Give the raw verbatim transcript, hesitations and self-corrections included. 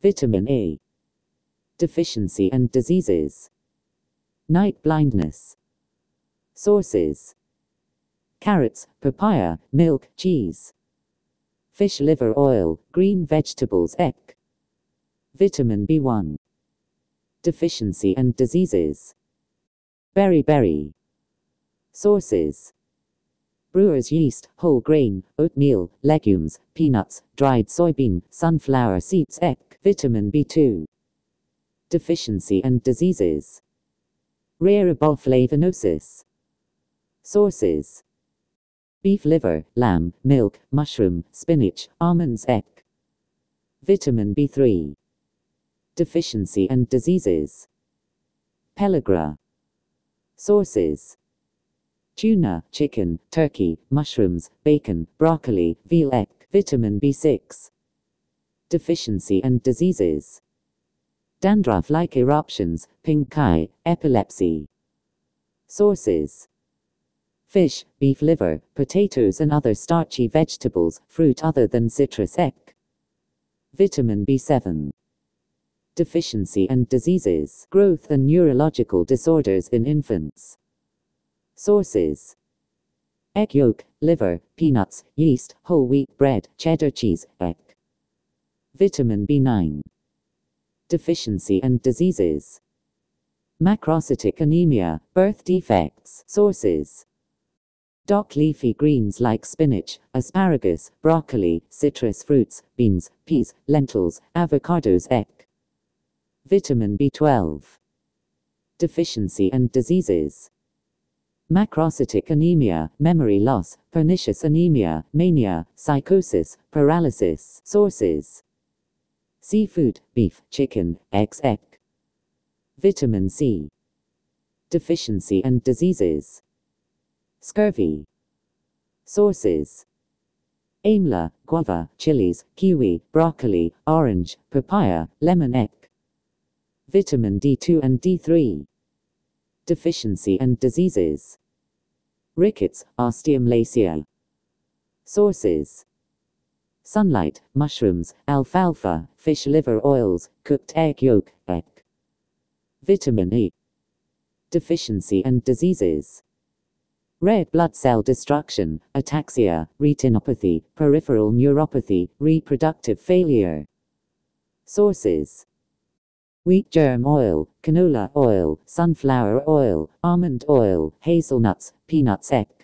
Vitamin A. Deficiency and diseases. Night blindness. Sources: carrots, papaya, milk, cheese. Fish liver oil, green vegetables, egg. Vitamin B one. Deficiency and diseases. Berry-berry. Sources: brewer's yeast, whole grain, oatmeal, legumes, peanuts, dried soybean, sunflower seeds, egg. Vitamin B two. Deficiency and diseases. Rare riboflavinosis. Sources: beef liver, lamb, milk, mushroom, spinach, almonds, egg. Vitamin B three. Deficiency and diseases. Pellagra. Sources: tuna, chicken, turkey, mushrooms, bacon, broccoli, veal, egg. Vitamin B six. Deficiency and diseases. Dandruff-like eruptions, pink eye, epilepsy. Sources: fish, beef liver, potatoes and other starchy vegetables, fruit other than citrus, egg. Vitamin B seven. Deficiency and diseases. Growth and neurological disorders in infants. Sources: egg yolk, liver, peanuts, yeast, whole wheat bread, cheddar cheese, egg. Vitamin B nine. Deficiency and diseases. Macrocytic anemia, birth defects. Sources: dock leafy greens like spinach, asparagus, broccoli, citrus fruits, beans, peas, lentils, avocados, egg. Vitamin B twelve. Deficiency and diseases. Macrocytic anemia, memory loss, pernicious anemia, mania, psychosis, paralysis. Sources: seafood, beef, chicken, eggs, egg. Vitamin C. Deficiency and diseases. Scurvy. Sources: amla, guava, chilies, kiwi, broccoli, orange, papaya, lemon, egg. Vitamin D two and D three. Deficiency and diseases. Rickets, osteomalacia. Sources: sunlight, mushrooms, alfalfa, fish liver oils, cooked egg yolk, egg. Vitamin E. Deficiency and diseases. Red blood cell destruction, ataxia, retinopathy, peripheral neuropathy, reproductive failure. Sources: wheat germ oil, canola oil, sunflower oil, almond oil, hazelnuts, peanuts, egg.